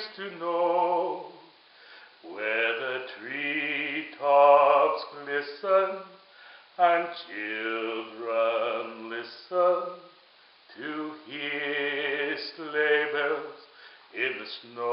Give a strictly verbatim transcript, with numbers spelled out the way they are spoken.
used to know, where the treetops glisten and children listen to hear sleigh bells in the snow.